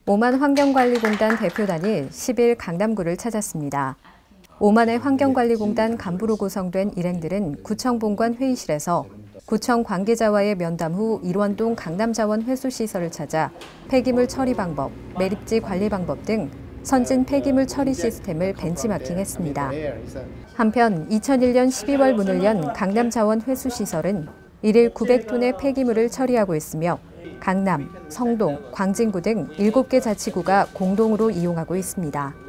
오만 환경관리공단 대표단이 10일 강남구를 찾았습니다. 오만의 환경관리공단 간부로 구성된 일행들은 구청 본관 회의실에서 구청 관계자와의 면담 후 일원동 강남자원 회수시설을 찾아 폐기물 처리 방법, 매립지 관리 방법 등 선진 폐기물 처리 시스템을 벤치마킹했습니다. 한편 2001년 12월 문을 연 강남자원 회수시설은 일일 900톤의 폐기물을 처리하고 있으며 강남, 성동, 광진구 등 7개 자치구가 공동으로 이용하고 있습니다.